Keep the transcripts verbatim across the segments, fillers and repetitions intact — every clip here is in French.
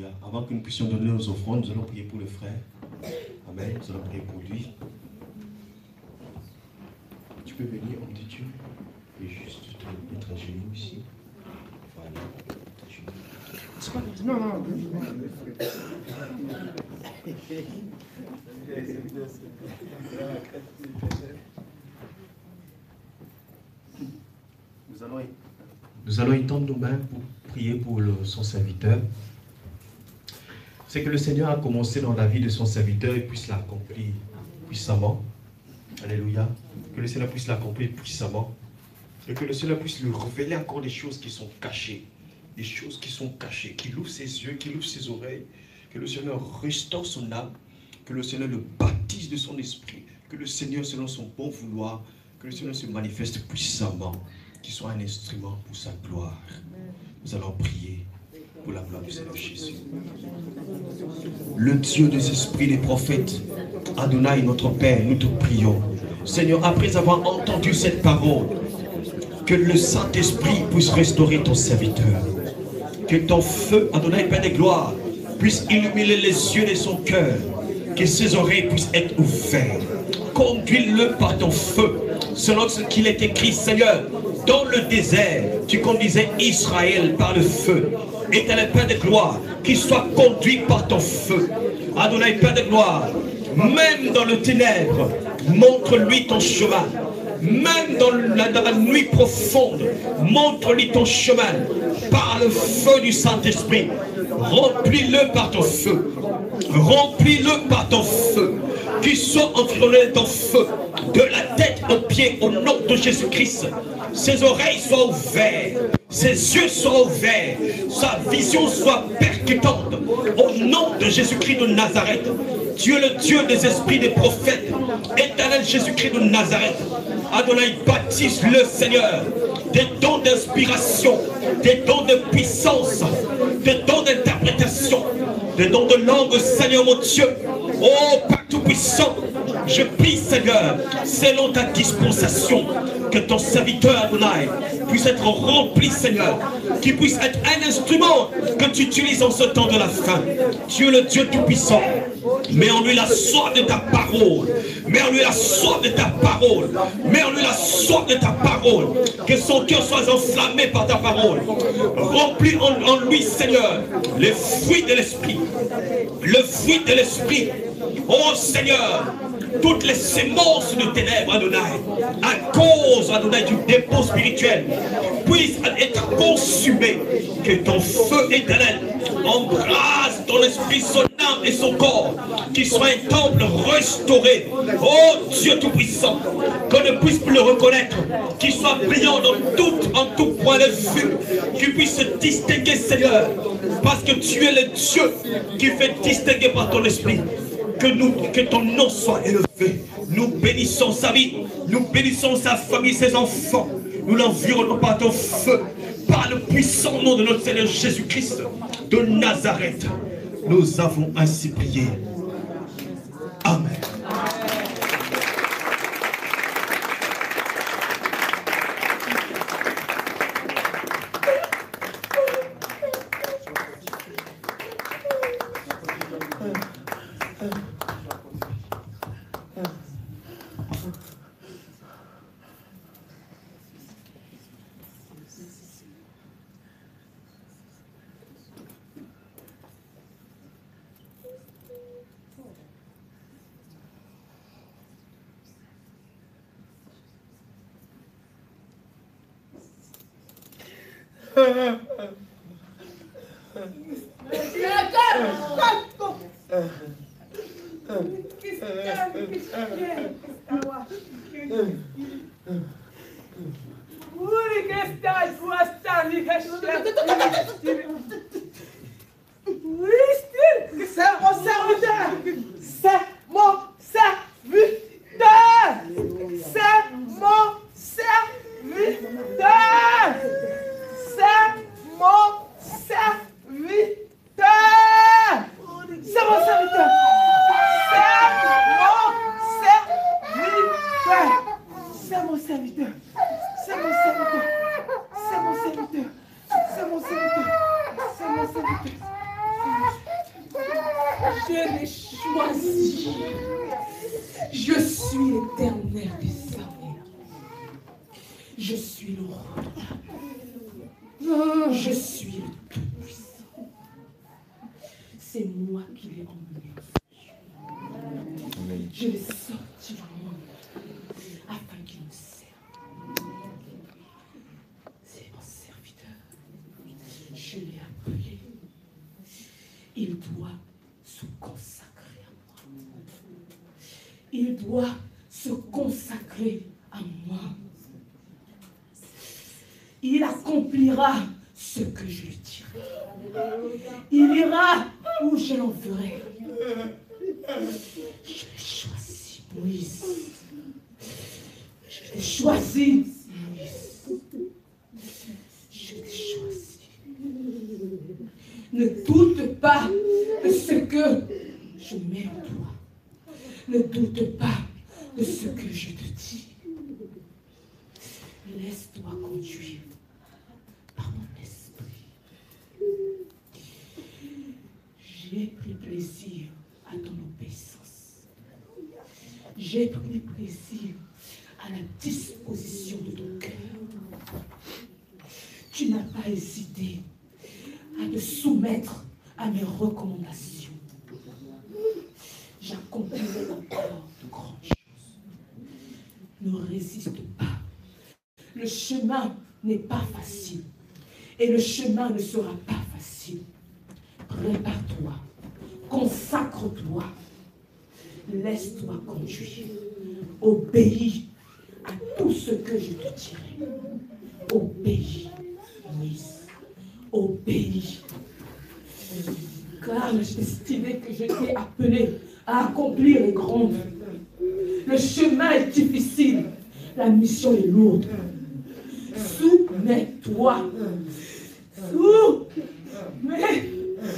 Alléluia. Avant que nous puissions donner nos offrandes, nous allons prier pour le frère. Amen. Nous allons prier pour lui. Tu peux venir, homme de Dieu, et juste te mettre à genoux ici. Voilà. Non, non. Nous allons, nous allons étendre nos mains pour prier pour le, son serviteur. C'est que le Seigneur a commencé dans la vie de son serviteur et puisse l'accomplir puissamment. Alléluia. Que le Seigneur puisse l'accomplir puissamment. Et que le Seigneur puisse lui révéler encore des choses qui sont cachées. Des choses qui sont cachées. Qu'il ouvre ses yeux, qu'il ouvre ses oreilles. Que le Seigneur restaure son âme. Que le Seigneur le baptise de son esprit. Que le Seigneur, selon son bon vouloir, que le Seigneur se manifeste puissamment. Qu'il soit un instrument pour sa gloire. Nous allons prier pour la gloire du Seigneur Jésus. Le Dieu des esprits des prophètes, Adonai notre Père, nous te prions. Seigneur, après avoir entendu cette parole, que le Saint-Esprit puisse restaurer ton serviteur. Que ton feu, Adonai Père des gloires, puisse illuminer les yeux de son cœur. Que ses oreilles puissent être ouvertes. Conduis-le par ton feu, selon ce qu'il est écrit, Seigneur. Dans le désert, tu conduisais Israël par le feu. Éternel Père de gloire, qu'il soit conduit par ton feu. Adonai Père de gloire, même dans le ténèbre, montre-lui ton chemin. Même dans la, dans la nuit profonde, montre-lui ton chemin par le feu du Saint-Esprit. Remplis-le par ton feu. Remplis-le par ton feu. Qu'il soit environné de ton feu, de la tête aux pieds, au nom de Jésus-Christ. Ses oreilles soient ouvertes, ses yeux soient ouverts, sa vision soit percutante. Au nom de Jésus-Christ de Nazareth, tu es le Dieu des esprits des prophètes, éternel Jésus-Christ de Nazareth. Adonai, baptise-le Seigneur, des dons d'inspiration, des dons de puissance, des dons d'interprétation, des dons de langue, Seigneur mon Dieu. Oh Père Tout-Puissant, je prie Seigneur, selon ta dispensation, que ton serviteur Adonai puisse être rempli Seigneur, qu'il puisse être un instrument que tu utilises en ce temps de la fin. Tu es le Dieu Tout-Puissant. Mets en lui la soif de ta parole. Mets en lui la soif de ta parole. Mets en lui la soif de ta parole. Que son cœur soit enflammé par ta parole. Remplis en, en lui, Seigneur, les fruits de l'esprit. Le fruit de l'esprit. Oh Seigneur, toutes les sémences de ténèbres, Adonai, à cause, Adonai, du dépôt spirituel, puissent être consumées. Que ton feu éternel embrase ton esprit, son âme et son corps, qu'il soit un temple restauré. Oh Dieu Tout-Puissant, qu'on ne puisse plus le reconnaître, qu'il soit brillant dans tout, en tout point de vue, qu'il puisse se distinguer, Seigneur, parce que tu es le Dieu qui fait distinguer par ton esprit. Que, nous, que ton nom soit élevé. Nous bénissons sa vie, nous bénissons sa famille, ses enfants. Nous l'environnons par ton feu, par le puissant nom de notre Seigneur Jésus-Christ de Nazareth. Nous avons ainsi prié. Amen. Je l'ai choisi. Je suis l'Éternel des armées. Je suis le roi de l'armée. Je suis le Tout-Puissant. C'est moi qui l'ai emmené. Je l'ai sorti du monde afin qu'il me serve. C'est mon serviteur. Je l'ai appelé. Il doit se consacrer à moi. Il doit se consacrer à moi. Il accomplira ce que je lui dirai. Il ira où je l'enverrai. Je l'ai choisi, Moïse. Je l'ai choisi, Moïse. Je l'ai choisi. Ne doute pas de ce que je mets en toi. Ne doute pas de ce que je te dis. Laisse-toi conduire par mon esprit. J'ai pris plaisir à ton obéissance. J'ai pris plaisir à la disposition de ton cœur. Tu n'as pas hésité à te soumettre à mes recommandations. J'accomplirai encore de grandes choses. Ne résiste pas. Le chemin n'est pas facile. Et le chemin ne sera pas facile. Prépare-toi. Consacre-toi. Laisse-toi conduire. Obéis à tout ce que je te dirai. Obéis, Moïse. Obéis. Car j'ai estimé que je t'ai appelé à accomplir les grandes. Le chemin est difficile. La mission est lourde. Soumets-toi. Soumets-toi.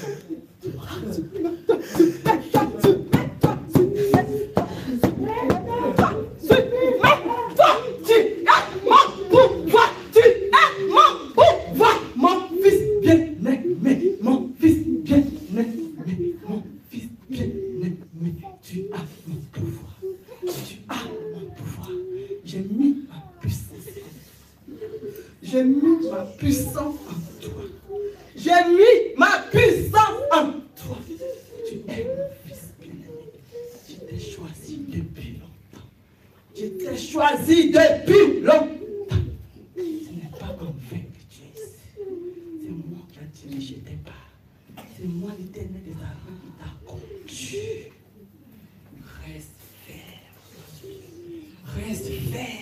J'ai mis ma puissance en toi. J'ai mis ma puissance en toi. Tu es mon fils bien-aimé. Je t'ai choisi depuis longtemps. Je t'ai choisi depuis longtemps. Ce n'est pas en vain que tu es ici. C'est moi qui ai dirigé tes pas. C'est moi l'Éternel des armées qui t'a conduit. Reste ferme. Reste ferme.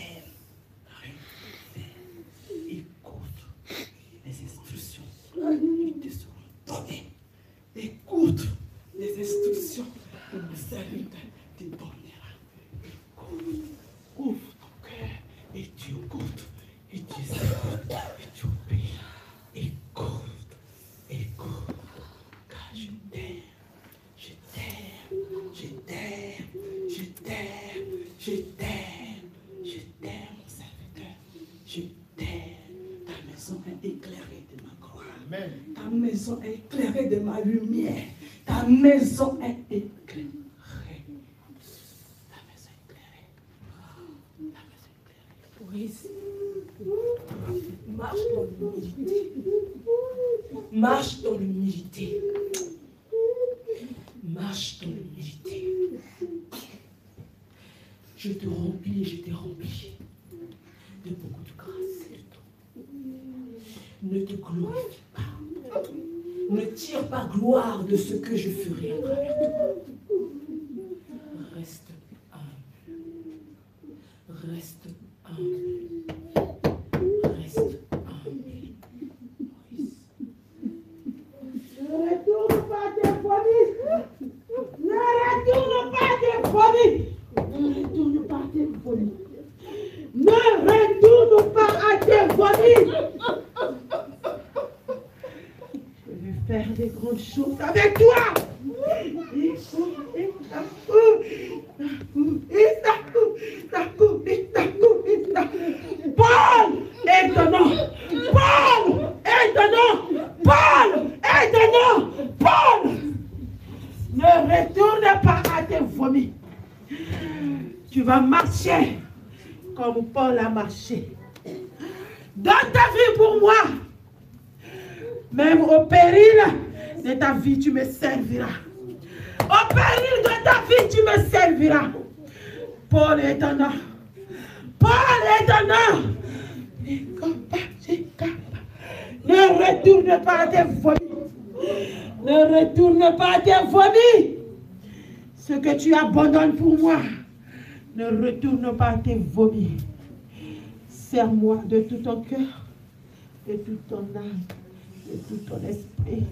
Écoute les instructions que mon serviteur te donnera. Écoute, ouvre ton cœur et tu écoutes, et tu écoutes, et tu obéis. Écoute, écoute, car je t'aime, je t'aime, je t'aime, je t'aime, je t'aime, je t'aime, mon serviteur, je t'aime. Ta maison est éclairée de ma gloire. Amen. Ta maison est éclairée de ma lumière. Ta maison est éclairée. Ta maison est éclairée. Ta maison est éclairée. Moïse, marche dans l'humilité. Marche dans l'humilité. Marche dans l'humilité. Je te remplis et je t'ai rempli de beaucoup de grâce. Ne te glorifie pas. Ne tire pas gloire de ce que je ferai à travers toi. Reste humble. Reste humble. Reste humble. Moïse. Ne retourne pas tes folie. Ne retourne pas tes folie. Ne retourne pas tes folie. Ne retourne pas à tes folies. Je vais faire des grandes choses avec toi. Paul est ton nom. Paul est ton nom. Paul est ton nom. Paul. Ne retourne pas à tes vomis. Tu vas marcher comme Paul a marché. Dans ta vie pour moi, même au péril de ta vie, tu me serviras. Au péril de ta vie, tu me serviras. Paul est étonnant. Paul est étonnant. Ne retourne pas à tes vomis. Ne retourne pas à tes vomis. Ce que tu abandonnes pour moi, ne retourne pas à tes vomis. Sers-moi de tout ton cœur, de toute ton âme, de tout ton esprit.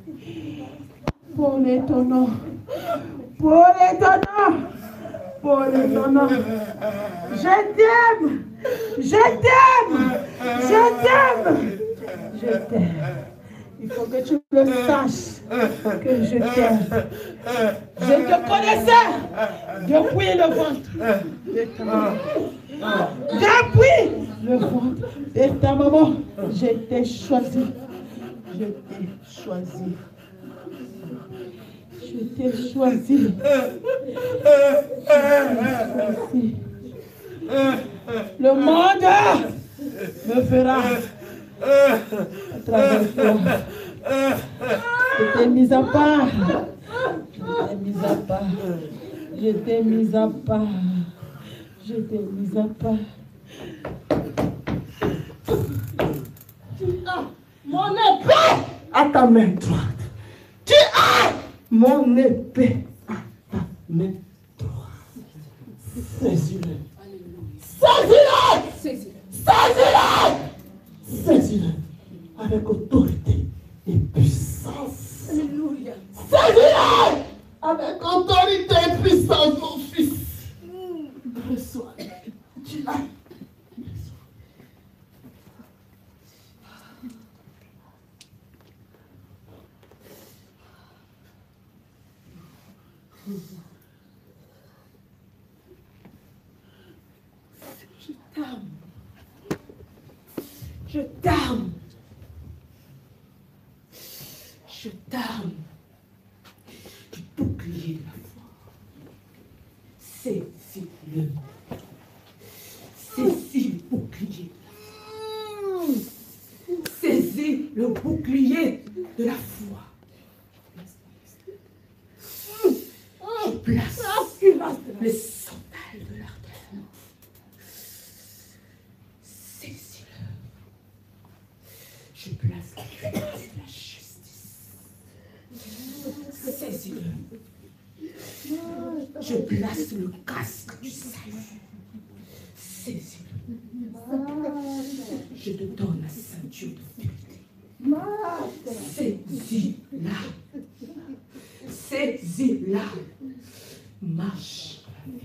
Paul est ton nom. Paul est ton nom. Paul est ton nom. Je t'aime. Je t'aime. Je t'aime. Je t'aime. Il faut que tu le saches que je t'aime. Je te connaissais depuis le ventre de ta maman. Depuis le ventre de ta maman, je t'ai choisi. Je t'ai choisi. Je t'ai choisi. choisi. Le monde me fera à travers toi. Je t'ai mis à part. Je t'ai mis à part. Je t'ai mis à part. Je t'ai mis à part. Tu as mon épée à ta main droite. Tu as mon épée à ta main droite. Saisis-le. Saisis-le. Saisis-le. Saisis-le. Avec autorité et puissance. Alléluia. Saisis-le. Avec autorité et puissance, mon fils. Reçois. Tu as. Je t'aime. Je t'aime. Je t'aime. Du bouclier de la foi. Saisis-le. Saisis le bouclier. Saisis le bouclier de la foi. Je place les sandales de l'ardeur. Saisis-le. Je place la puissance de la justice. Saisis-le. Je place le casque du salut. Saisis-le. Je te donne la ceinture de vérité. Saisis-la. Saisis-la. Marche.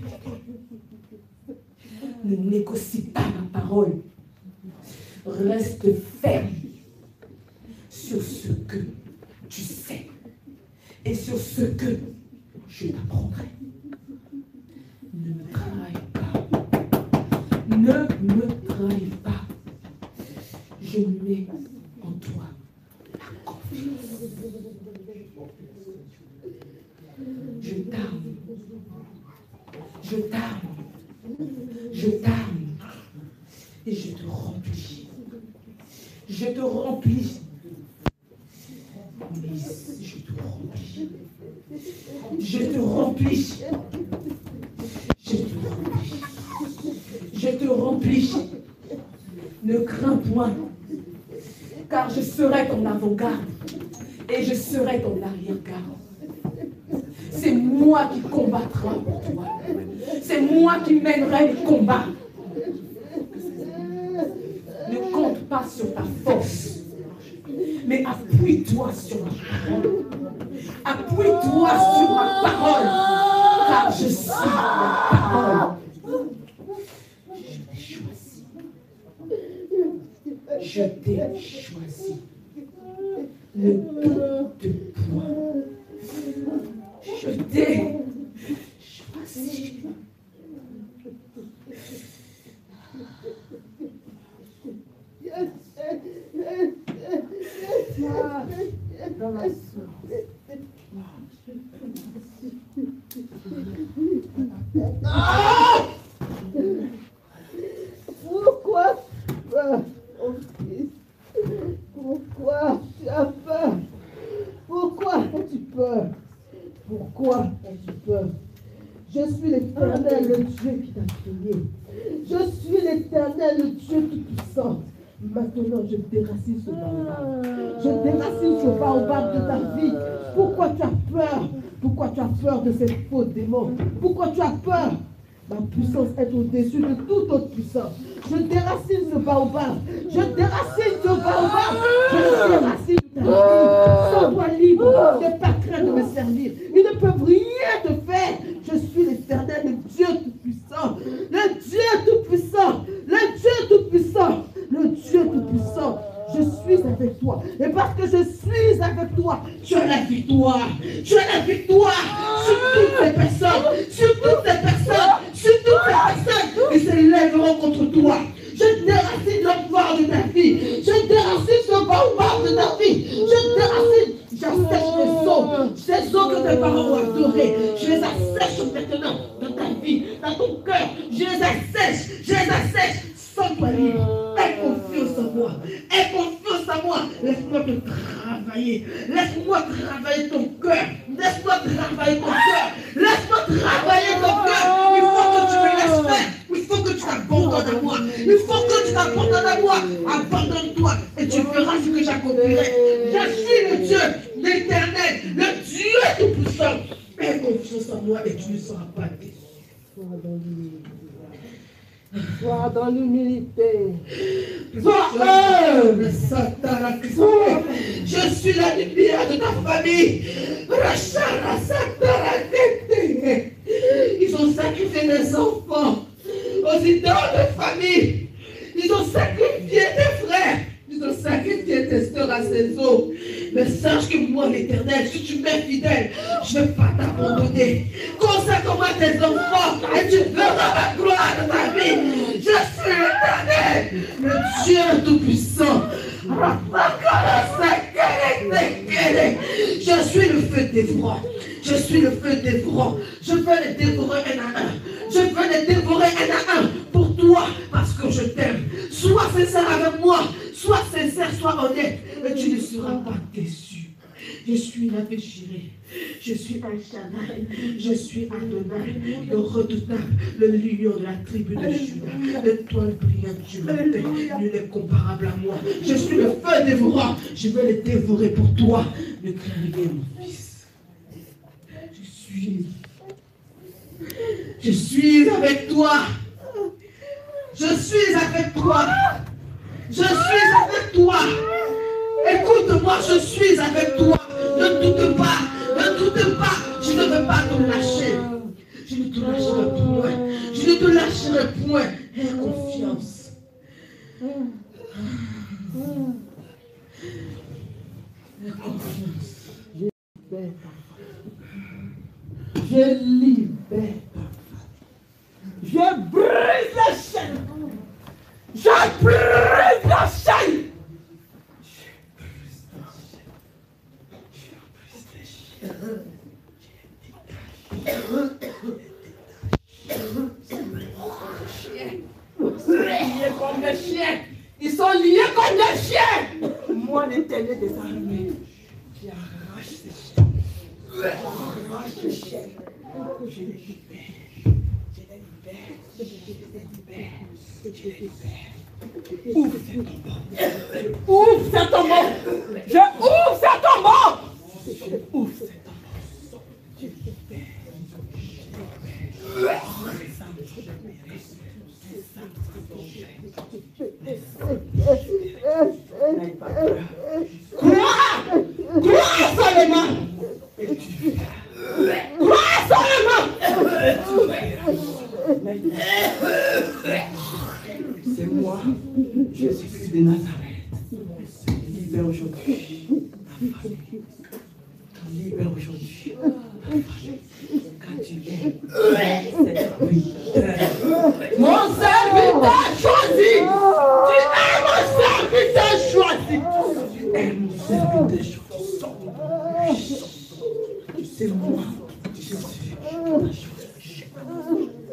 Ne négocie pas ma parole. Reste ferme sur ce que tu sais et sur ce que je t'apprendrai. Ne me trahis pas. Ne me trahis pas. Je mets en toi la confiance. Je t'aime. Je t'aime. Je t'aime. Et je te remplis. Je te remplis. Mais je te remplis. Je te remplis. Je te remplis. Je te remplis. Ne crains point, car je serai ton avant-garde et je serai ton arrière-garde. C'est moi qui combattrai pour toi. C'est moi qui mènerai les combats. Ne compte pas sur ta force, mais appuie-toi sur ma parole. Appuie-toi sur ma parole, car je suis la parole. Je t'ai choisi. Ne doute point. Je t'ai choisi. Dans la source. Ah! Pourquoi tu as peur, mon fils? Pourquoi tu as peur? Pourquoi as-tu peur? Pourquoi as-tu peur? Je suis l'Éternel, le Dieu qui t'a créé. Je suis l'Éternel, le Dieu tout-puissant. Maintenant, je déracine ce baobab. Je déracine ce baobab de ta vie. Pourquoi tu as peur? Pourquoi tu as peur de ces faux démons? Pourquoi tu as peur? Ma puissance est au-dessus de toute autre puissance. Je déracine ce baobab. Je déracine ce baobab. Je déracine ta vie. Sois-toi libre. Ne pas craindre de me servir. Ils ne peuvent rien te faire. Je suis l'Éternel, le Dieu tout-puissant. Le Dieu tout-puissant. Le Dieu tout-puissant. Le Dieu tout-puissant. Je suis avec toi. Et parce que je suis avec toi, tu as la victoire. Tu as la victoire sur toutes les personnes. Sur toutes les personnes. Sur toutes les personnes qui s'élèveront contre toi. Je déracine l'enfer de ta vie. Je déracine ce baobab de ta vie. Je déracine. J'assèche les eaux. Ces eaux que tes parents ont adorées. Je les assèche maintenant dans ta vie, dans ton cœur. Je les assèche. Je les assèche. Sens-toi libre. Aie confiance en moi. Aie confiance en moi. Laisse-moi te travailler. Laisse-moi travailler ton cœur. Laisse-moi travailler ton cœur. Laisse-moi travailler ton cœur. Il faut que tu me laisses faire. Il faut que tu t'abandonnes à moi. Il faut que tu t'abandonnes à moi. Abandonne-toi et tu verras ce que j'accomplirai. Je suis le Dieu, l'Éternel, le Dieu tout-puissant. Aie confiance en moi et tu ne seras pas déçu. Sois dans l'humilité. Sois humble, Satan. Je suis la lumière de ta famille. Ils ont sacrifié des enfants aux idoles de famille. Ils ont sacrifié tes frères. Ils ont sacrifié tes soeurs à ces eaux. Mais sache que moi, l'Éternel, si tu m'es fidèle, je ne vais pas t'abandonner. Consacre-moi tes enfants et tu verras la gloire de ta vie. Je suis l'Éternel, le Dieu tout-puissant. Je suis le feu dévorant. Je suis le feu dévorant. Je veux les dévorer un à un. Je veux les dévorer un à un pour toi parce que je t'aime. Sois sincère avec moi. Sois sincère, sois honnête. Et tu ne seras pas déçu. Je suis la Béchirée. Je suis un Shaddai. Je suis Adonai, le redoutable, le lion de la tribu de Juda. L'étoile brillante du matin. Nul n'est comparable à moi. Je suis le feu dévorant. Je vais les dévorer pour toi. Ne crains rien, mon fils. Je suis. Je suis avec toi. Je suis avec toi. Je suis avec toi. Écoute-moi, je suis avec toi. Ne doute pas. Ne doute pas. Je ne veux pas te lâcher. Je ne te lâcherai point. Je ne te lâcherai point. Aie confiance. Aie confiance. Je libère. Je brise la chaîne. Je brise la chaîne. Ils sont liés comme des chiens. Ils sont liés comme des chiens. Moi, l'Éternel des armées, qui arrache ces chiens. Arrache ces chiens. Je les libère. Je les libère. Je les libère. Je les libère. Ouvre cet tombeau. Ouvre cet tombeau. Je ouvre cet tombeau. Je ouvre cet tombeau. Je libère. Je libère. Crois! Crois seulement! Crois seulement! C'est moi, Jésus-Christ de Nazareth. Libère aujourd'hui ta famille. Libère aujourd'hui ta famille. Quand tu es serviteur. Mon serviteur choisi! Tu es mon serviteur choisi! Tu es mon serviteur choisi. C'est moi, Jésus.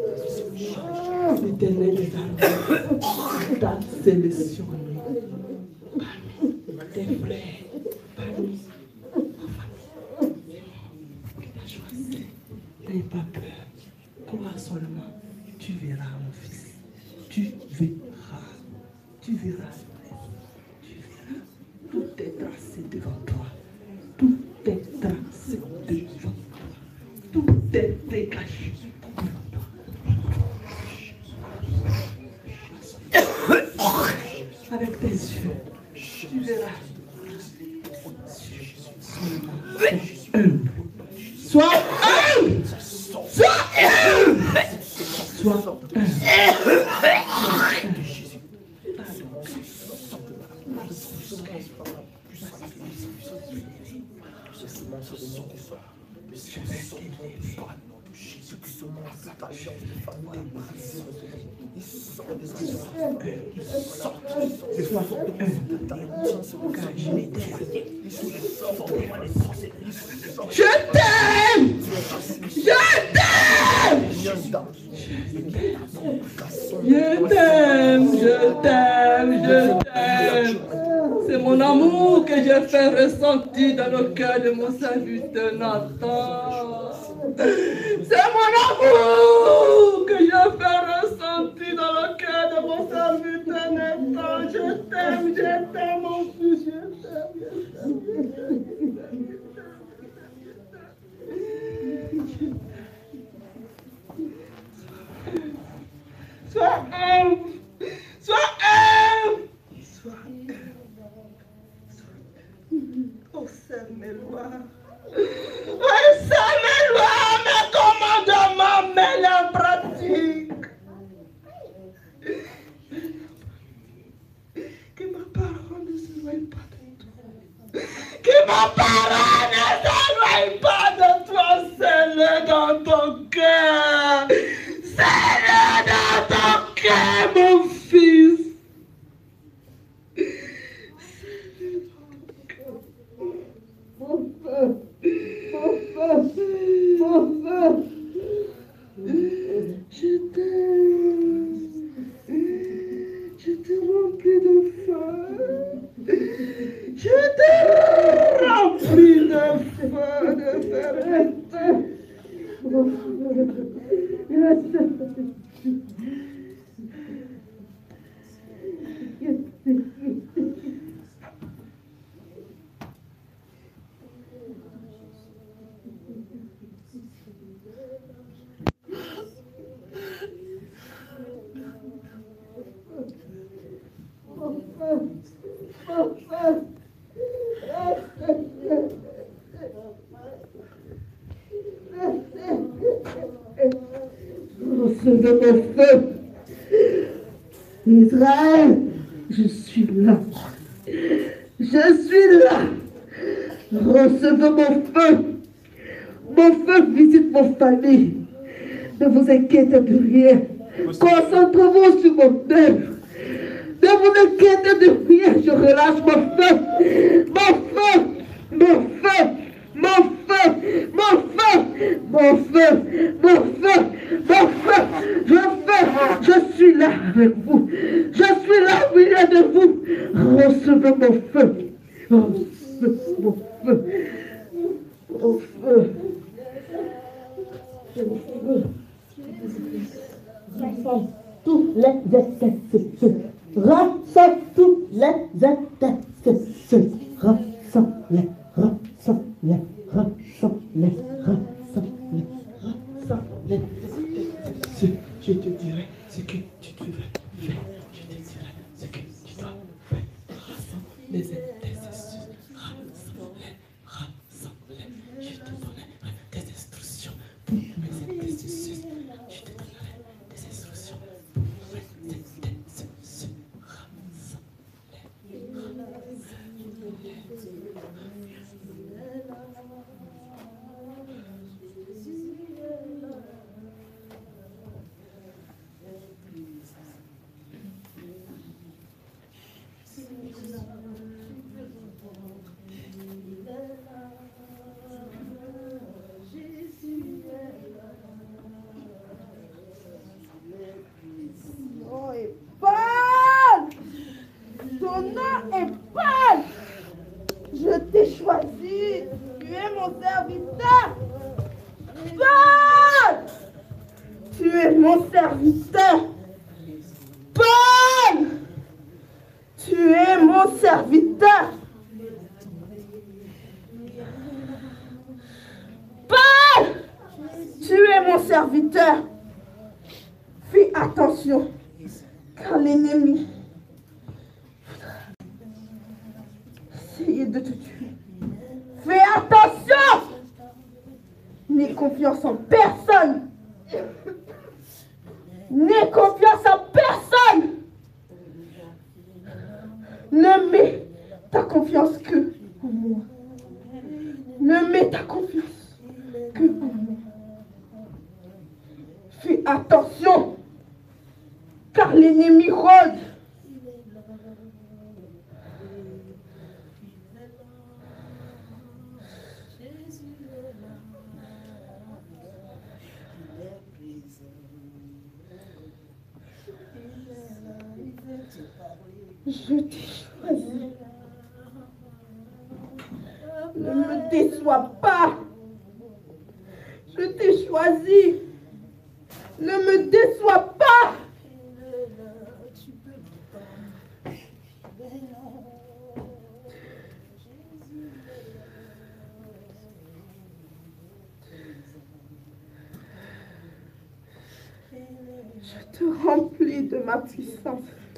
sélectionné parmi tes frères, parmi ta famille. Tu as choisi. N'aie pas peur. Crois seulement. Tu verras, mon fils. Tu verras. Tu verras. Tu verras. Tout est tracé devant toi. Tout est tracé devant toi. Tout est dégagé. Avec tes yeux, tu verras. Sois humble. Sois humble. Sois Je t'aime! Je t'aime! Je t'aime, je t'aime, je t'aime. C'est mon amour que je fais ressentir dans le cœur de mon serviteur Nathan. C'est mon amour que je fais ressentir dans le cœur de mon serviteur Nathan. Je t'aime, je t'aime, mon fils, je t'aime, je t'aime. Sois humble, sois humble, sois humble. Observe mes lois, observe mes lois, mes commandements, mets en pratique. Que ma parole ne s'éloigne pas de toi. Que ma parole ne s'éloigne pas de toi, c'est-le dans ton cœur. C'est-le dans ton cœur, mon fils. C'est-le dans ton cœur. Mon feu, mon feu, mon feu. Je t'aime. Je te remplis de feu. Je te remplis de feu, de fermeté. Mon feu. Yes. Recevez mon feu. Israël, je suis là. Je suis là. Recevez mon feu. Mon feu visite mon famille. Ne vous inquiétez de rien. Concentrez-vous sur mon œuvre. Ne vous inquiétez de rien. Je relâche mon feu. Mon feu. Mon feu. Mon feu. Mon feu. Mon feu. Mon feu. Mon feu. Je fais. Je suis là avec vous. Je suis là au milieu de vous. Recevez mon feu. Recevez mon feu. Mon feu. Rassemble tous les intercesseurs. Rassemble tous les intercesseurs. Rassemble, rassemble, rassemble, rassemble, rassemble. Je te dirai ce que tu devrais faire. Je te dirai ce que tu dois faire. Rassemble les intercesseurs. Rassemble, rassemble. Je te donnerai des instructions pour mes intercesseurs. Je te donnerai des instructions pour mes intercesseurs. Rassemble. serviteur. Paul, tu es mon serviteur. Paul, tu es mon serviteur. Paul, tu es mon serviteur. Fais attention, car l'ennemi essayer de te tuer. Fais attention! N'aie confiance en personne. N'aie confiance en personne. Ne mets ta confiance que en moi. Ne mets ta confiance que en moi. Fais attention, car l'ennemi rôde. Je t'ai choisi. Ne me déçois pas. Je t'ai choisi. Ne me déçois pas. Je te remplis de ma puissance.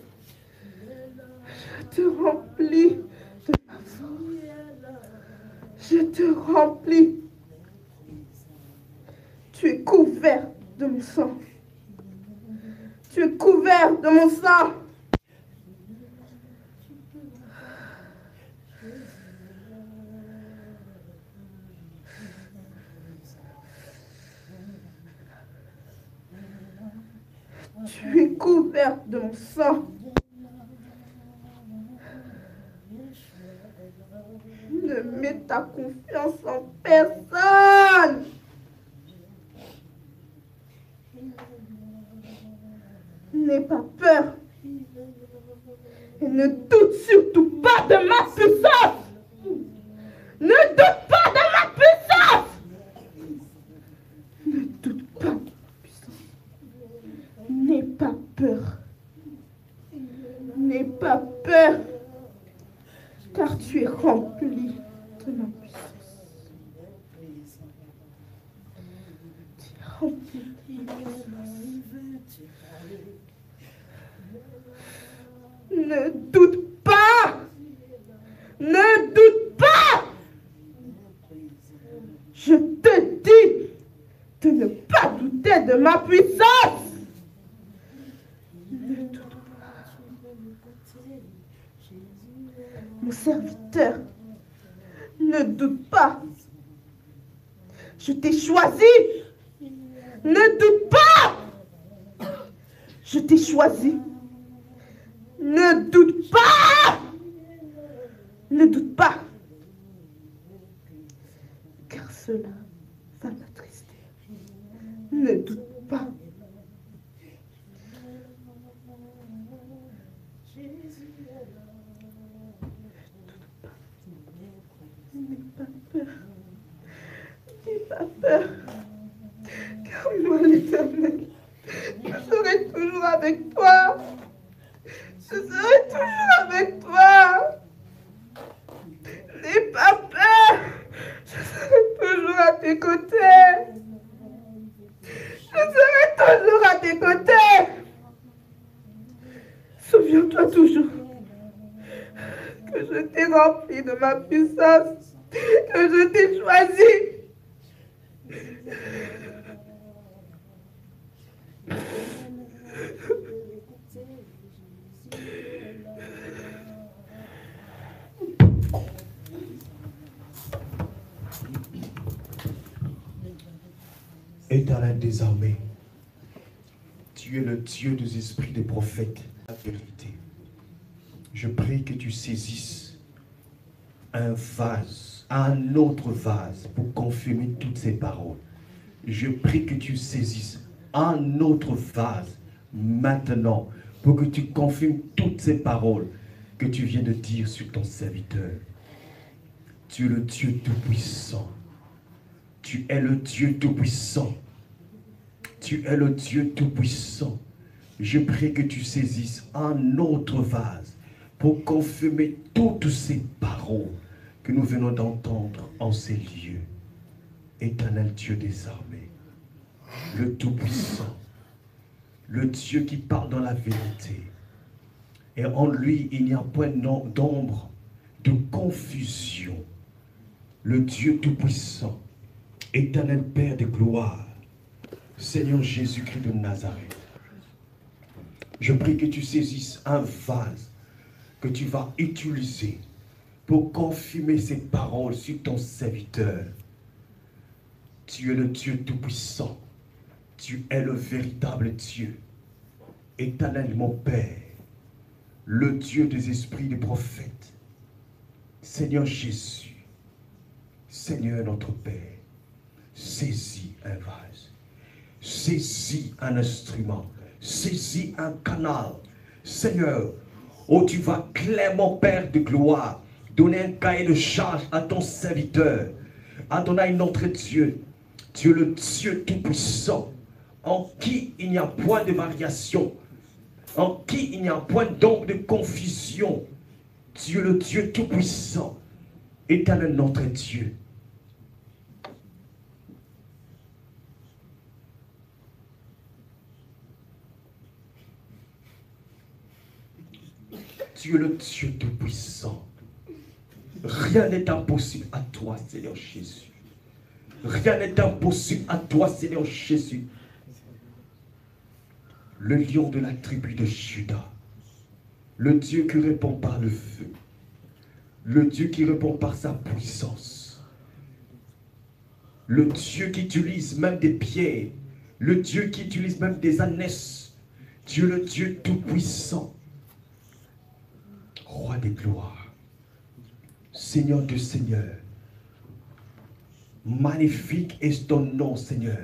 Je te remplis de ma force. Je te remplis. Tu es couvert de mon sang. Tu es couvert de mon sang. Tu es couvert de mon sang. Ne mets ta confiance en personne. N'aie pas peur. Et ne doute surtout pas de ma puissance. Ne doute pas de ma puissance. Ne doute pas de ma puissance. N'aie pas peur. N'aie pas peur. Car tu es rempli de ma puissance. Tu es rempli de ma puissance. Ne doute pas. Ne doute pas. Je te dis de ne pas douter de ma puissance. Ne doute pas. Mon serviteur, ne doute pas. Je t'ai choisi. Ne doute pas. Je t'ai choisi. Ne doute pas. Ne doute pas. Car cela va m'attrister. Ne doute pas. N'aie pas peur. N'aie pas peur. Car moi, l'Éternel, je serai toujours avec toi. Je serai toujours avec toi. N'aie pas peur. Je serai toujours à tes côtés. Je serai toujours à tes côtés. Souviens-toi toujours que je t'ai rempli de ma puissance, que je t'ai choisi. Éternel des armées, tu es le Dieu des esprits des prophètes, la vérité. Je prie que tu saisisses un vase, un autre vase pour confirmer toutes ces paroles. Je prie que tu saisisses un autre vase maintenant pour que tu confirmes toutes ces paroles que tu viens de dire sur ton serviteur. Tu es le Dieu tout-puissant. Tu es le Dieu Tout-Puissant. Tu es le Dieu Tout-Puissant. Je prie que tu saisisses un autre vase pour confirmer toutes ces paroles que nous venons d'entendre en ces lieux. Éternel Dieu des armées, le Tout-Puissant, le Dieu qui parle dans la vérité. Et en lui, il n'y a point d'ombre de confusion. Le Dieu Tout-Puissant, Éternel Père de gloire, Seigneur Jésus-Christ de Nazareth. Je prie que tu saisisses un vase que tu vas utiliser pour confirmer ces paroles sur ton serviteur. Tu es le Dieu Tout-Puissant. Tu es le véritable Dieu. Éternel mon Père, le Dieu des esprits des prophètes. Seigneur Jésus, Seigneur notre Père, saisis un vase, saisis un instrument, saisis un canal. Seigneur, oh tu vas clairement, Père de gloire, donner un cahier de charge à ton serviteur. Adonai notre Dieu, tu es le Dieu Tout-Puissant, en qui il n'y a point de variation, en qui il n'y a point d'ombre de confusion. Tu es le Dieu Tout-Puissant, Éternel notre Dieu. Tu es le Dieu Tout-Puissant. Rien n'est impossible à toi, Seigneur Jésus. Rien n'est impossible à toi, Seigneur Jésus. Le lion de la tribu de Juda. Le Dieu qui répond par le feu. Le Dieu qui répond par sa puissance. Le Dieu qui utilise même des pierres. Le Dieu qui utilise même des ânesses. Dieu le Dieu Tout-Puissant. Roi des gloires. Seigneur de Seigneur. Magnifique est ton nom, Seigneur.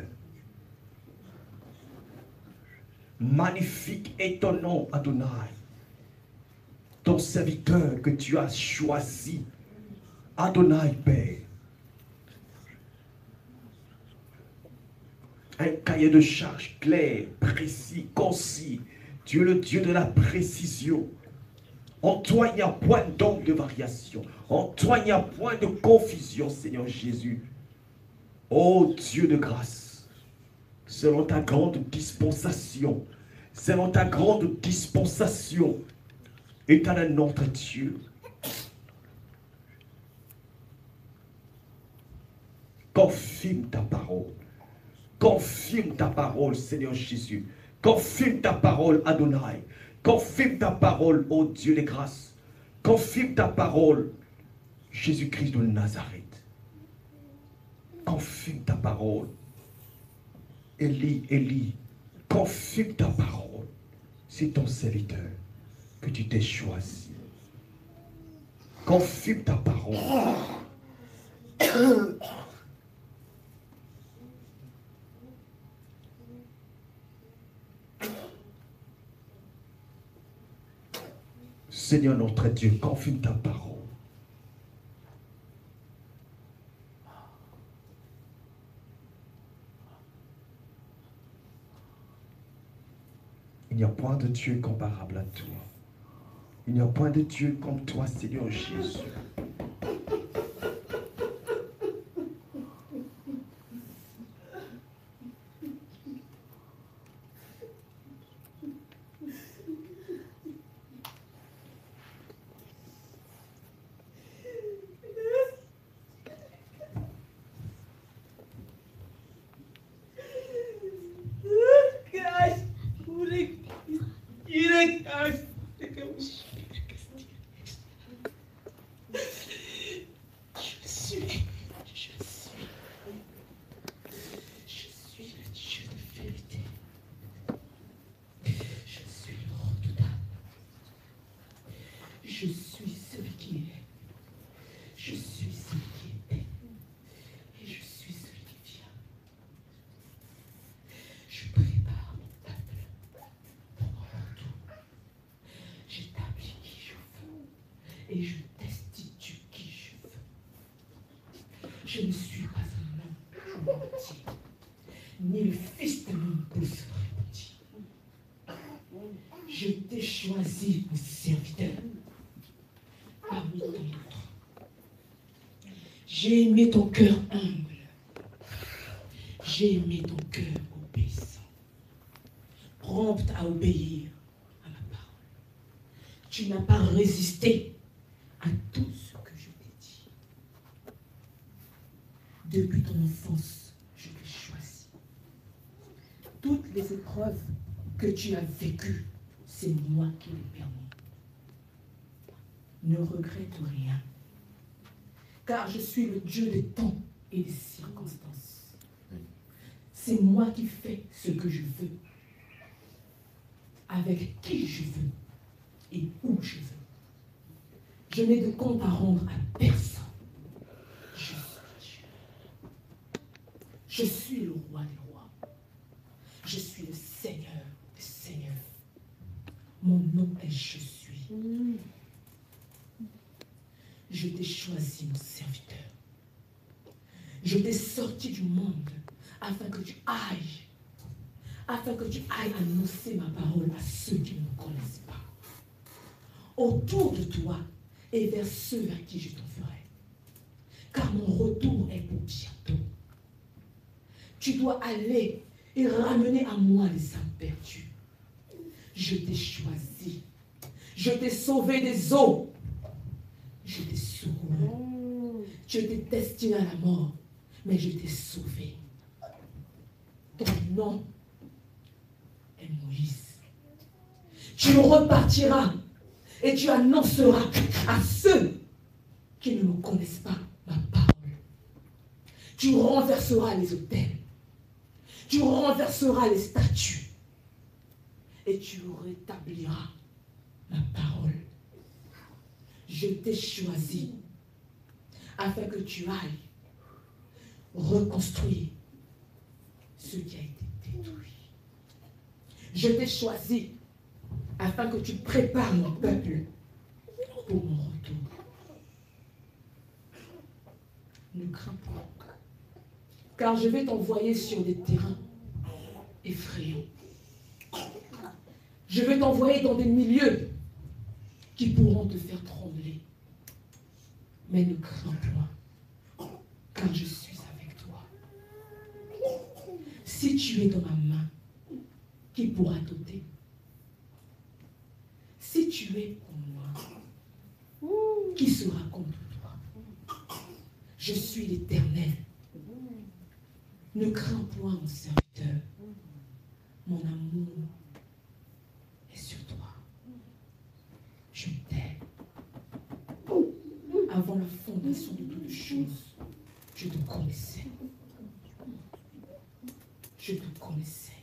Magnifique est ton nom, Adonai. Ton serviteur que tu as choisi, Adonai Père. Un cahier de charge clair, précis, concis. Tu es le Dieu de la précision. En toi, il n'y a point d'ombre de variation. En toi, il n'y a point de confusion, Seigneur Jésus. Ô Dieu de grâce, selon ta grande dispensation, selon ta grande dispensation, Éternel notre Dieu, confirme ta parole. Confirme ta parole, Seigneur Jésus. Confirme ta parole, Adonai. Confirme ta parole, ô Dieu de grâce. Confirme ta parole, Jésus-Christ de Nazareth. Confirme ta parole. Élie, Élie, confirme ta parole. C'est ton serviteur que tu t'es choisi. Confirme ta parole. Seigneur notre Dieu, confirme ta parole. Il n'y a point de Dieu comparable à toi. Il n'y a point de Dieu comme toi, Seigneur Jésus. Je suis celui qui est. Je suis celui qui était. Et je suis celui qui vient. Je prépare mon peuple pour mon retour. J'établis qui je veux. Et je destitue qui je veux. Je ne suis pas un homme. ni le fils de l'homme pour se répandit. Je t'ai choisi, mon serviteur, parmi tant d'autres. J'ai aimé ton cœur humble. J'ai aimé ton cœur obéissant, prompte à obéir à ma parole. Tu n'as pas résisté à tout ce que je t'ai dit. Depuis ton enfance, je t'ai choisi. Toutes les épreuves que tu as vécues, c'est moi qui les permis. Ne regrette rien, car je suis le Dieu des temps et des circonstances. C'est moi qui fais ce que je veux, avec qui je veux et où je veux. Je n'ai de compte à rendre à personne. Je suis Dieu. Je suis le roi des rois. Je suis le Seigneur des seigneurs. Mon nom est Je suis. Je t'ai choisi, mon serviteur. Je t'ai sorti du monde afin que tu ailles, afin que tu ailles annoncer ma parole à ceux qui ne me connaissent pas. Autour de toi et vers ceux à qui je t'enverrai. Car mon retour est pour bientôt. Tu dois aller et ramener à moi les âmes perdues. Je t'ai choisi. Je t'ai sauvé des eaux. Je t'ai secouru. Je t'ai destiné à la mort, mais je t'ai sauvé. Ton nom est Moïse. Tu repartiras et tu annonceras à ceux qui ne me connaissent pas ma parole. Tu renverseras les autels. Tu renverseras les statues. Et tu rétabliras ma parole. Je t'ai choisi afin que tu ailles reconstruire ce qui a été détruit. Je t'ai choisi afin que tu prépares mon peuple pour mon retour. Ne crains pas, car je vais t'envoyer sur des terrains effrayants. Je vais t'envoyer dans des milieux qui pourront te faire trembler. Mais ne crains point, car je suis avec toi. Si tu es dans ma main, qui pourra t'ôter? Si tu es en moi, qui sera contre toi? Je suis l'Éternel. Ne crains point, mon serviteur. Mon amour est sur toi. Je t'aime. Avant la fondation de toutes choses, je te connaissais. Je te connaissais.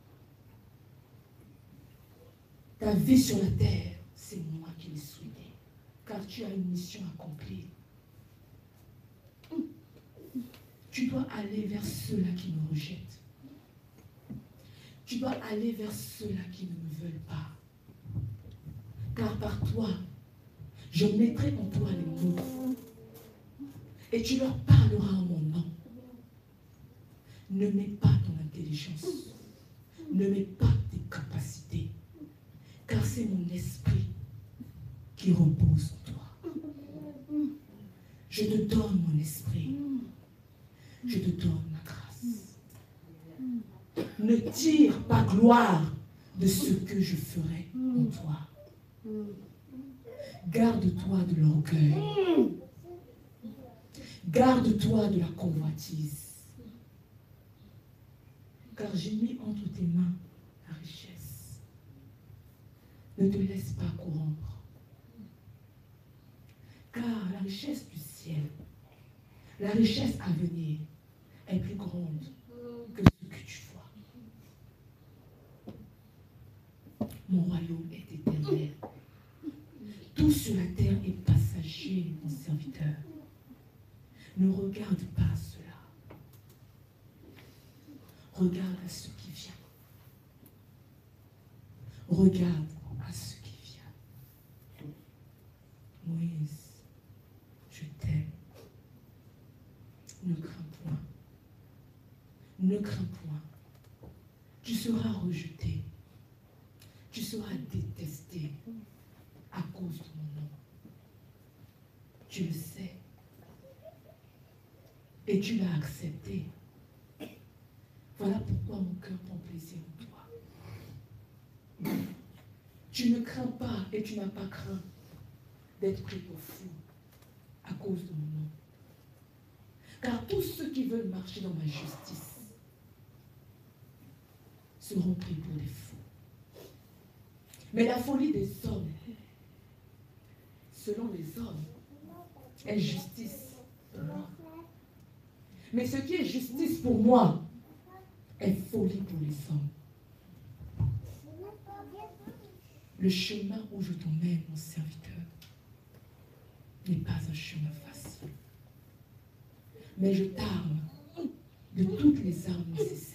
Ta vie sur la terre, c'est moi qui l'ai souhaité, car tu as une mission accomplie. Tu dois aller vers ceux-là qui me rejettent. Tu dois aller vers ceux-là qui ne me veulent pas. Car par toi, je mettrai en toi les mots. Et tu leur parleras en mon nom. Ne mets pas ton intelligence. Ne mets pas tes capacités. Car c'est mon esprit qui repose en toi. Je te donne mon esprit. Je te donne ma grâce. Ne tire pas gloire de ce que je ferai en toi. Garde-toi de l'orgueil. Garde-toi de la convoitise. Car j'ai mis entre tes mains la richesse. Ne te laisse pas corrompre. Car la richesse du ciel, la richesse à venir, est plus grande que ce que tu vois. Mon royaume est éternel. Tout sur la terre est passager, mon serviteur. Ne regarde pas cela. Regarde à ce qui vient. Regarde à ce qui vient. Moïse, je t'aime. Ne crains point. Ne crains point. Tu seras rejeté. Tu seras détesté à cause de mon nom. Tu le sais. Et tu l'as accepté. Voilà pourquoi mon cœur prend plaisir en toi. Tu ne crains pas et tu n'as pas craint d'être pris pour fou à cause de mon nom. Car tous ceux qui veulent marcher dans ma justice seront pris pour des fous. Mais la folie des hommes, selon les hommes, est justice pour moi. Mais ce qui est justice pour moi est folie pour les hommes. Le chemin où je t'emmène, mon serviteur, n'est pas un chemin facile. Mais je t'arme de toutes les armes nécessaires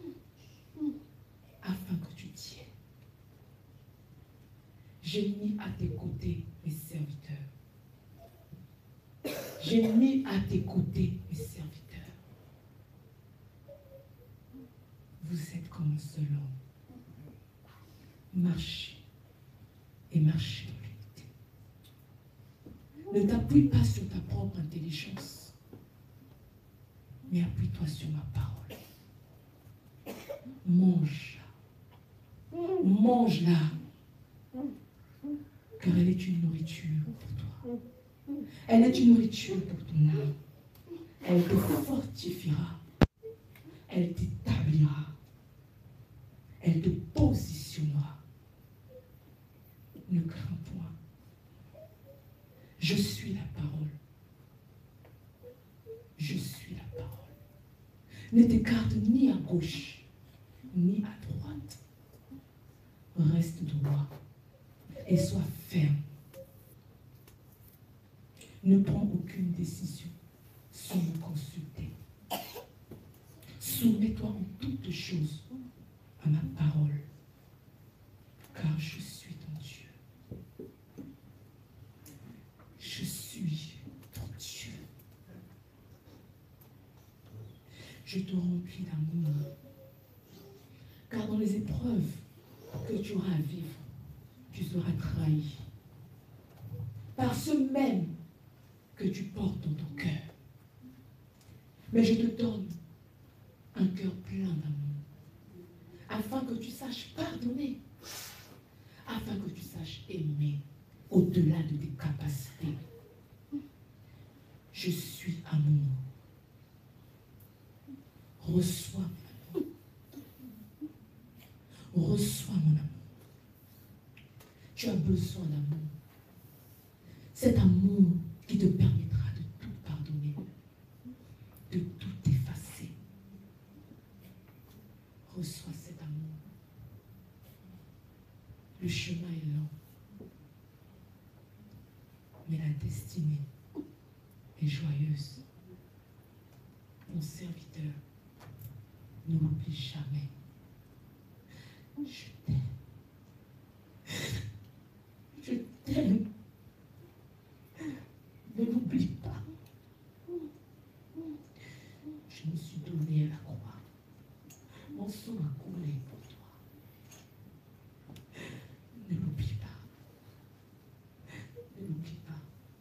afin que tu tiennes. J'ai mis à tes côtés mes serviteurs. J'ai mis à tes côtés mes serviteurs. Vous êtes comme un seul homme. Marchez et marchez en l'unité. Ne t'appuie pas sur ta propre intelligence, mais appuie-toi sur ma parole. Mange-la. Mange-la. Car elle est une nourriture pour toi. Elle est une nourriture pour ton âme. Elle te fortifiera. Elle t'établira. Elle te positionnera. Ne crains point. Je suis la parole. Je suis la parole. Ne t'écarte ni à gauche, ni à droite. Reste droit et sois ferme. Ne prends aucune décision sans me consulter. Soumets-toi en toutes choses à ma parole, car je suis ton Dieu. Je suis ton Dieu. Je te remplis d'amour, car dans les épreuves que tu auras à vivre, tu seras trahi par ceux mêmes que tu portes dans ton cœur. Mais je te donne un cœur plein d'amour, afin que tu saches pardonner, afin que tu saches aimer au-delà de tes capacités. Je suis amour. Reçois mon amour. Reçois mon amour. Tu as besoin d'amour. Cet amour qui te permettra de tout pardonner, de tout effacer. Reçois cet amour. Le chemin est lent, mais la destinée est joyeuse. Mon serviteur, ne m'oublie jamais. Je t'aime. Je t'aime. Ne l'oublie pas. Je me suis donné à la croix. Mon sang a coulé pour toi. Ne l'oublie pas. Ne l'oublie pas.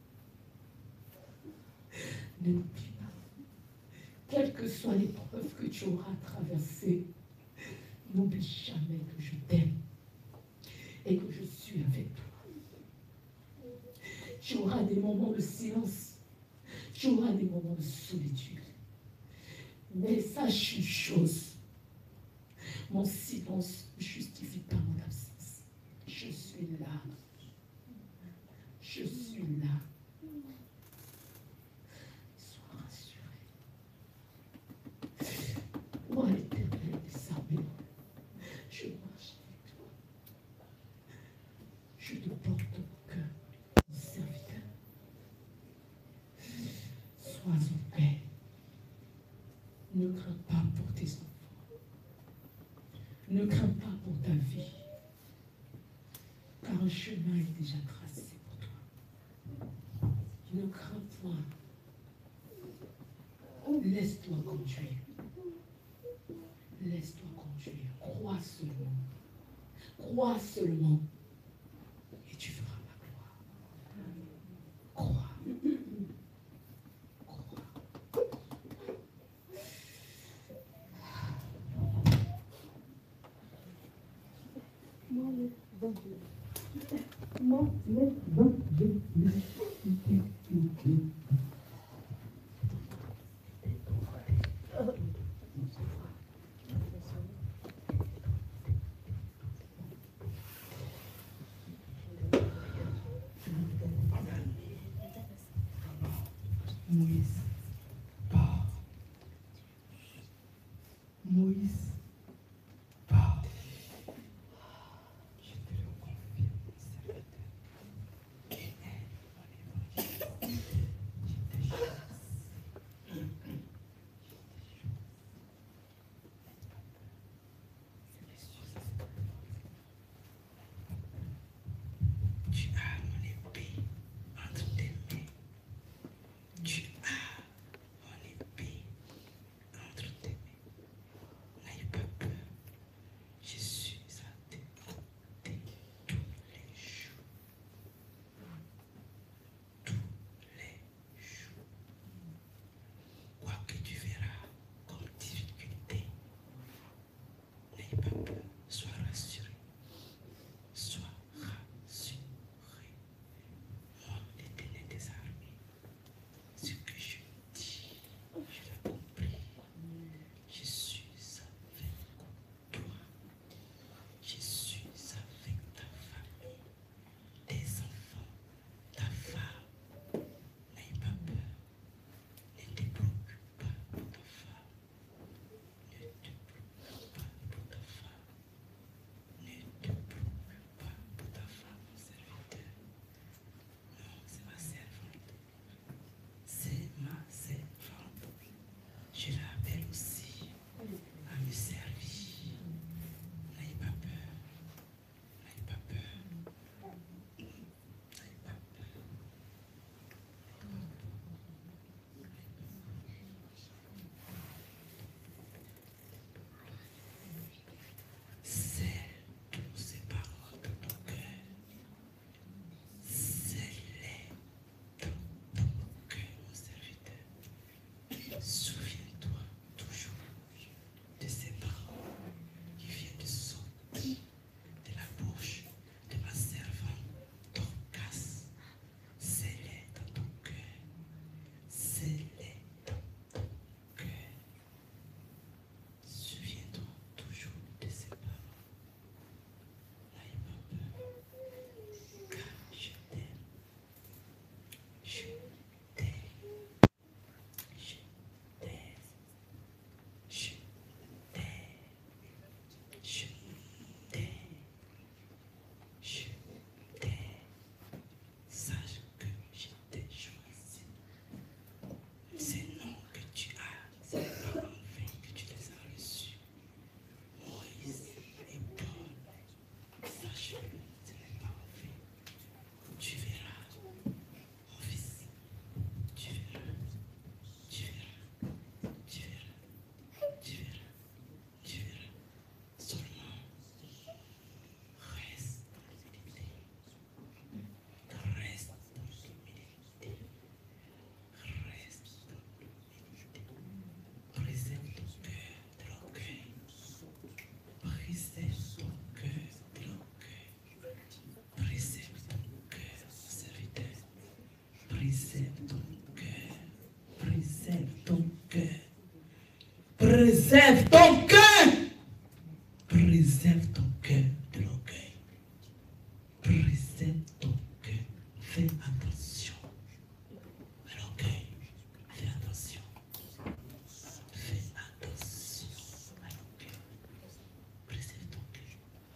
Ne l'oublie pas. Quelle que soit l'épreuve que tu auras traversée, n'oublie jamais que je t'aime et que je suis avec toi. Tu auras des moments de silence, tu auras des moments de solitude. Mais sache une chose, mon silence ne justifie pas mon absence. Je suis là. Je suis là. Sois rassuré. Moi, l'Éternel des armées, je marche avec toi. Je te porte au cœur, mon serviteur. Sois en paix. Ne crains pas pour tes enfants. Ne crains pas pour ta vie. Car un chemin est déjà tracé pour toi. Ne crains point. Laisse-toi conduire. Laisse-toi conduire. Crois crois seulement et tu feras la gloire. Crois. Moïse, pars. Moïse, pars. Je te le confie, mon serviteur. Qui est mon évangile. Je te chasse. Je te chasse. Tu as mon épée entre tes mains. Tu as mon épée entre tes mains. N'aie pas peur. Je suis à tes côtés tous les jours. Tous les jours. Quoi que tu verras comme difficulté, n'aie pas peur. Sois rassuré. Sois rassuré. Moi, l'Éternel des armées, ce que je dis, je l'ai compris. Je suis avec toi. Je suis avec ta famille, tes enfants, ta femme. N'aie pas peur. Ne te préoccupe pas pour ta femme. Ne te préoccupe pas pour ta femme. Ne te préoccupe pas pour ta femme, mon serviteur. Non, c'est ma servante. C'est ma servante. Je l'appelle aussi à me servir. N'aie pas peur. N'aie pas peur. N'aie pas peur. Scelle toutes ces paroles dans ton cœur. Scelle-les dans ton cœur, mon serviteur. Souviens-toi toujours de ces paroles qui viennent de sortir de la bouche de ma servante Dorcas. Scelle-les dans ton cœur. Scelle-les dans ton cœur. Souviens-toi toujours de ces paroles. N'aie pas peur, car je t'aime. Je t'aime. Je t'aime. Je t'aime. Je t'aime. Je t'aime. Sache que je t'ai choisi. Ces noms que tu as, c'est pas en vain que tu les as reçus. Moïse et Paul, sache-le, ce n'est pas en vain. Tu verras, mon fils, tu verras, tu verras, tu verras, tu verras, tu verras. Seulement, reste dans l'humilité. Reste dans l'humilité. Reste dans l'humilité. Préserve ton cœur de l'orgueil. Préserve ton cœur de l'orgueil. Préserve ton cœur, mon serviteur. Préserve ton cœur. Préserve ton cœur. Préserve ton cœur. Préserve ton cœur de l'orgueil. Préserve ton cœur. Fais attention à l'orgueil. Fais attention. Fais attention à l'orgueil. Préserve ton cœur.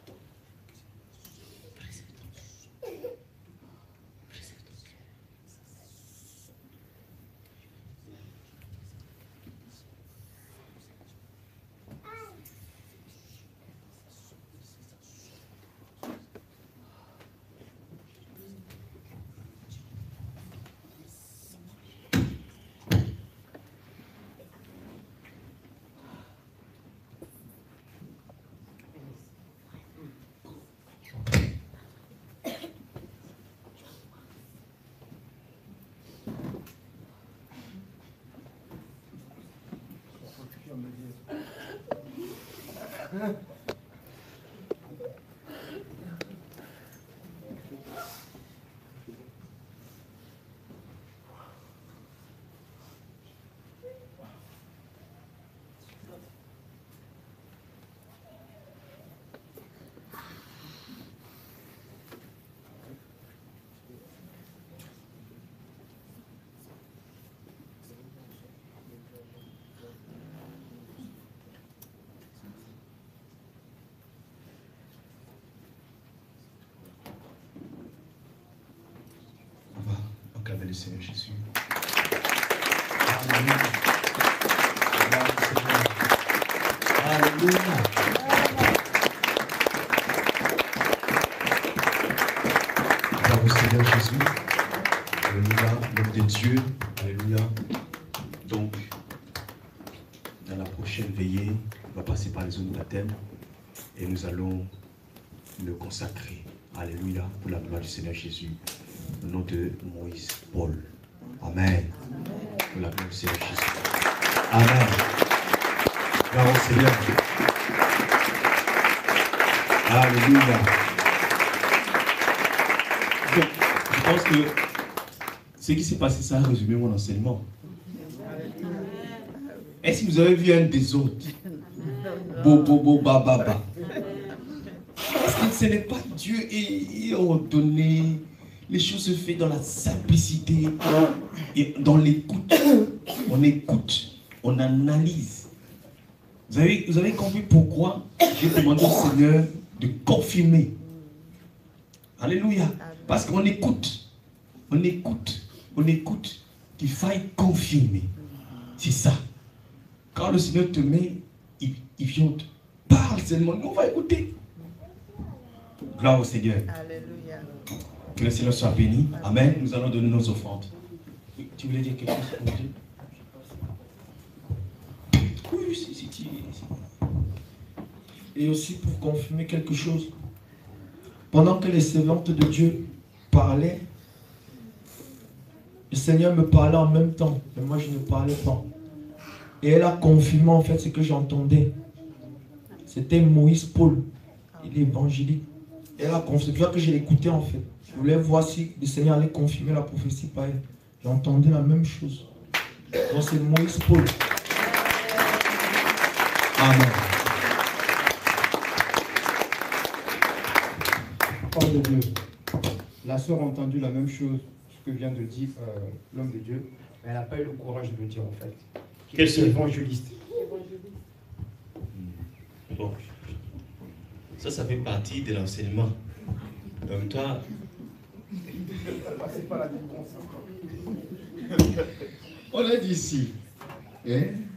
Préserve ton cœur. Préserve ton cœur. Acclamez le Seigneur Jésus. Alléluia. Alléluia. Bravo Seigneur Jésus. Alléluia. L'homme de Dieu. Alléluia. Donc, dans la prochaine veillée, on va passer par les zones de baptême et nous allons le consacrer. Alléluia. Pour la gloire du Seigneur Jésus. Au nom de Moïse Paul. Amen. Pour la gloire du Seigneur Jésus. Amen. Bravo Seigneur. Alléluia. Donc, je pense que ce qui s'est passé, ça a résumé mon enseignement. Est-ce que vous avez vu un désordre? Bo, bo, bo, ba, ba, ba. Parce que ce n'est pas Dieu et ordonné. Les choses se font dans la simplicité et dans l'écoute. On écoute, on analyse. Vous avez, vous avez compris pourquoi j'ai demandé au Seigneur de confirmer. Alléluia. Parce qu'on écoute, on écoute, on écoute, qu'il faille confirmer. C'est ça. Quand le Seigneur te met, il, il vient, te parle seulement, nous on va écouter. Gloire au Seigneur. Alléluia. Que le Seigneur soit béni. Amen. Nous allons donner nos offrandes. Tu voulais dire quelque chose pour Dieu? Oui, si, si, si. Et aussi pour confirmer quelque chose. Pendant que les servantes de Dieu parlaient, le Seigneur me parlait en même temps. Mais moi, je ne parlais pas. Et elle a confirmé en fait ce que j'entendais. C'était Moïse Paul. Il est évangélique. Elle a confirmé. C'est pour ça que je l'écoutais en fait. Je voulais voir si le Seigneur allait confirmer la prophétie par elle. J'entendais la même chose. Donc c'est Moïse Paul. Amen. Parole de Dieu. La sœur a entendu la même chose, ce que vient de dire euh, l'homme de Dieu, mais elle n'a pas eu le courage de le dire en fait. Quelle sœur? Évangéliste. Bon. Ça, ça fait partie de l'enseignement. Donc toi... On l'a dit ici. Hein?